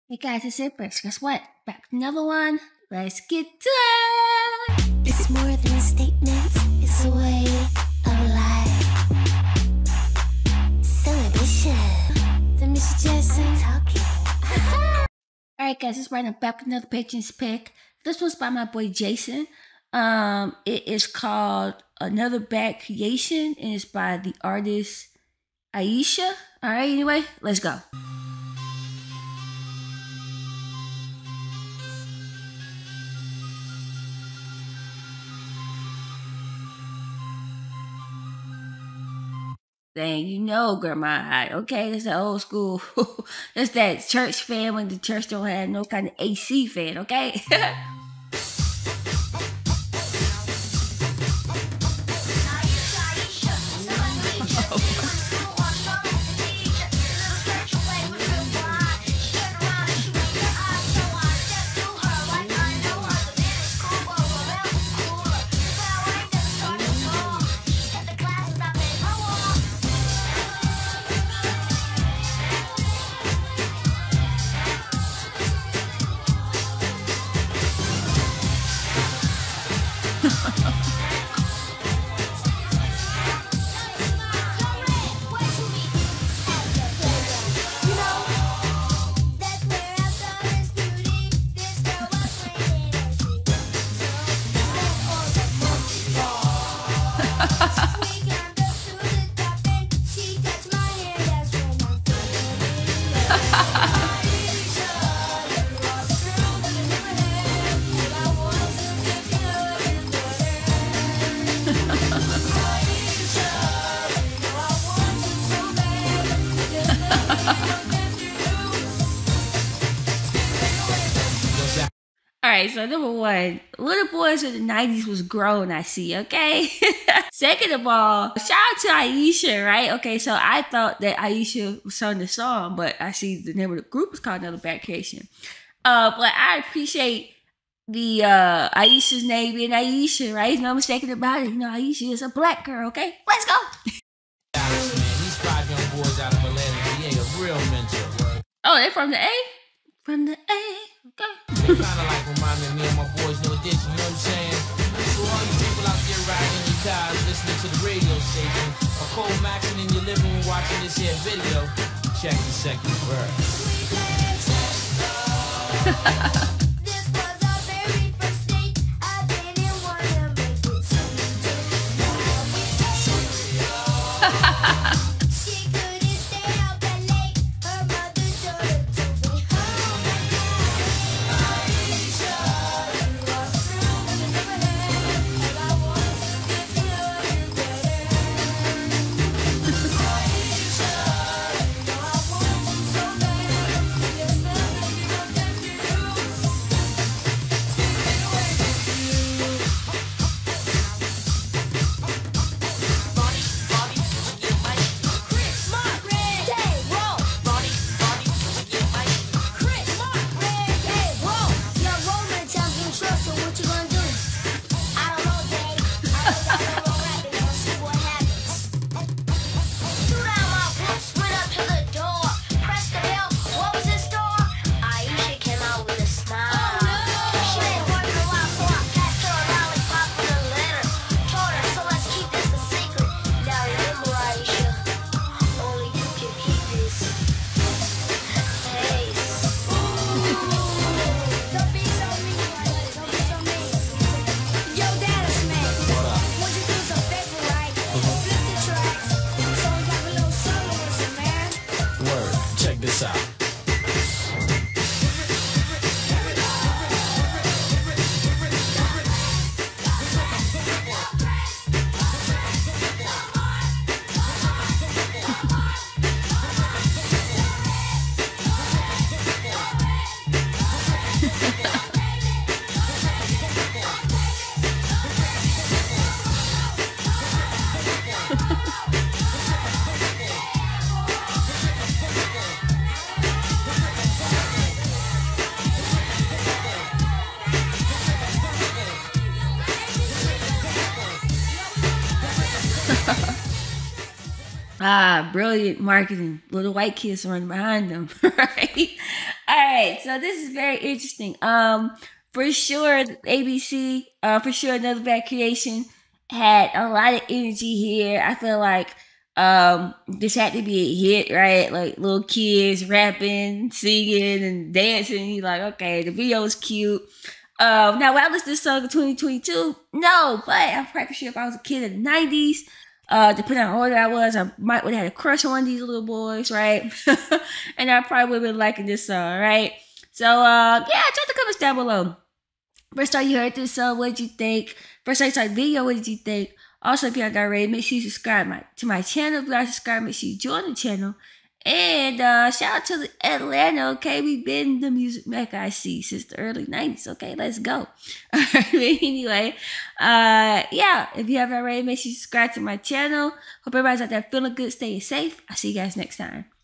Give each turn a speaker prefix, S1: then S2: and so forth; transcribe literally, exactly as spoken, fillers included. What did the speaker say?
S1: Hey guys, it's Empress. Guess what? Back with another one. Let's get to it!
S2: It's more than a statement, it's a way of life. Celebration. The Miss Jackson talking.
S1: Alright guys, it's right now back with another Patreon's pick. This one's by my boy Jason. Um, it is called Another Bad Creation and it's by the artist Aisha. Alright, anyway, let's go. Dang, you know Grandma High, okay? That's that old school. That's that church fan when the church don't have no kind of A C fan, okay? Alright, so number one, little boys in the nineties was grown, I see, okay? Second of all, shout out to Aisha, right? Okay, so I thought that Aisha sung the song, but I see the name of the group is called Another Bad Creation. Uh, but I appreciate the uh, Aisha's name being Aisha, right? There's no mistaking about it. You know, Aisha is a black girl, okay? Let's go!
S3: Dallas, man, these five young boys out of Atlanta, he ain't a real mentor.
S1: Oh, they're from the A? From the A, okay.
S3: They kinda like reminding me of my boys, No Addition, you know what I'm saying? So all you people out there riding in your cars, listening to the radio station, or cold maxing in your living room watching this here video, check the second verse.
S1: Ah, brilliant marketing. Little white kids running behind them, right? All right, so this is very interesting. Um, for sure, A B C, uh, for sure, Another Bad Creation had a lot of energy here. I feel like um this had to be a hit, right? Like little kids rapping, singing, and dancing. You like, okay, the video was cute. Um, now, when I listened to this song in twenty twenty-two, no, but I'm pretty sure if I was a kid in the nineties, uh, depending on how old I was, I might would have had a crush on one of these little boys, right? And I probably would have been liking this song, right? So, uh, yeah, drop the comments down below. First time you heard this song, what did you think? First time you saw the video, what did you think? Also, if you haven't already, make sure you subscribe my, to my channel. If you are subscribed, make sure you join the channel. And uh, shout out to the Atlanta, okay? We've been the music mecca, I see, since the early nineties, okay? Let's go. All right, but anyway, uh, yeah, if you haven't already, make sure you subscribe to my channel. Hope everybody's out there feeling good, staying safe. I'll see you guys next time.